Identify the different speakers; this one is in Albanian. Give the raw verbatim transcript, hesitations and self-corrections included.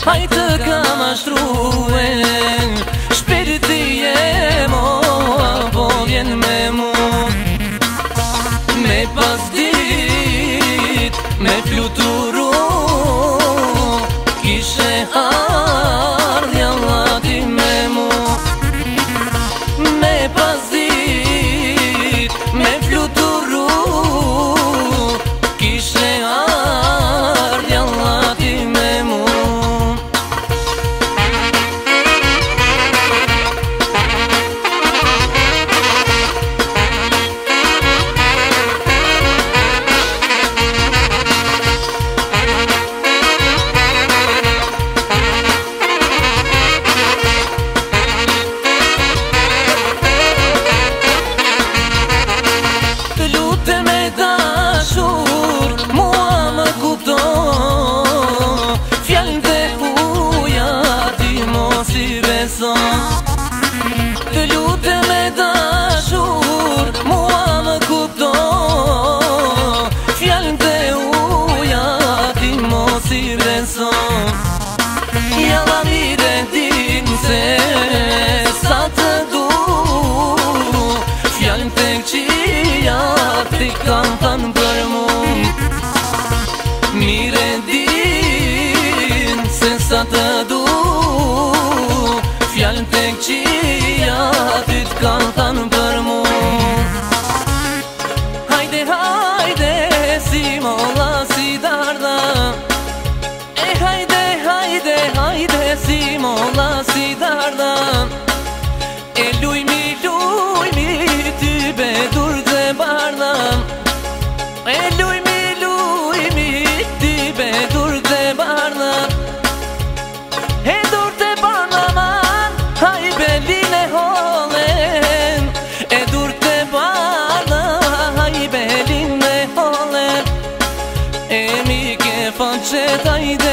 Speaker 1: hajtë ka mashtruen shpirti e mo, po vjen me mu. Me pas dit, me fluturu, kishe ardhja vllati me mu. Me pas dit, me fluturu, kishe ardhja vllati me mu. Të lutem me dashur, mua më kupto, fjalën të uja ti mos i beson. Jalla mire din se sa të du, fjalën të këqija ti kam thënë për mu. Mire din se sa të du, fjalën të këqija ty t'kan thanë për mu. Hajde, hajde, si molla, si darda. E hajde, hajde, hajde, si molla, si darda. E lujmi, lujmi, ty bedur dhe barda. E lujmi, lujmi, ty bedur dhe barda. E dur të barda ma, haj belin e holen. E dur të barda, haj belin e holen. E mi ke faqet hajde,